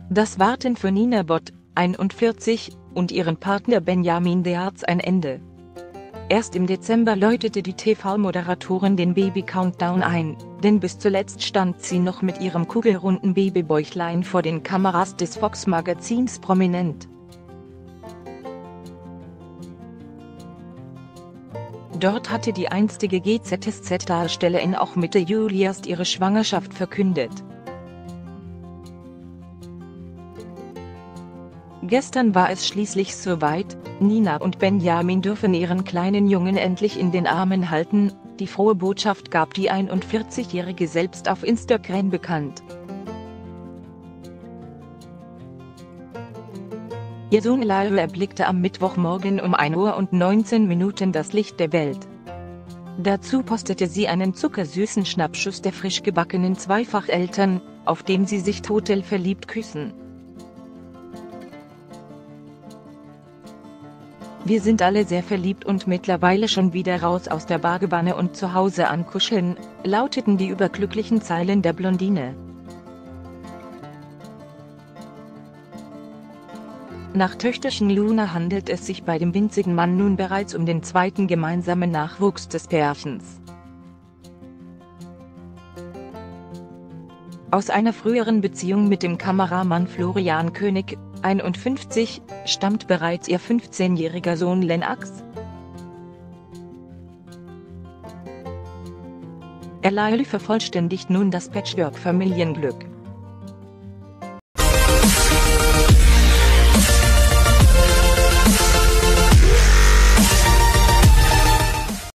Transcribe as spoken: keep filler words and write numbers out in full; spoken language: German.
Das Warten für Nina Bott, einundvierzig, und ihren Partner Benjamin Dearz ein Ende. Erst im Dezember läutete die T V-Moderatorin den Baby-Countdown ein, denn bis zuletzt stand sie noch mit ihrem kugelrunden Babybäuchlein vor den Kameras des Fox-Magazins prominent. Dort hatte die einstige G Z S Z-Darstellerin auch Mitte Juli erst ihre Schwangerschaft verkündet. Gestern war es schließlich soweit, Nina und Benjamin dürfen ihren kleinen Jungen endlich in den Armen halten. Die frohe Botschaft gab die einundvierzigjährige selbst auf Instagram bekannt. Ihr Sohn Lyle erblickte am Mittwochmorgen um ein Uhr und neunzehn Minuten das Licht der Welt. Dazu postete sie einen zuckersüßen Schnappschuss der frisch gebackenen Zweifacheltern, auf dem sie sich total verliebt küssen. Wir sind alle sehr verliebt und mittlerweile schon wieder raus aus der Badewanne und zu Hause ankuscheln, lauteten die überglücklichen Zeilen der Blondine. Nach Töchterchen Luna handelt es sich bei dem winzigen Mann nun bereits um den zweiten gemeinsamen Nachwuchs des Pärchens. Aus einer früheren Beziehung mit dem Kameramann Florian König, einundfünfzig, stammt bereits ihr fünfzehnjähriger Sohn Lennox. Lyle vervollständigt nun das Patchwork-Familienglück.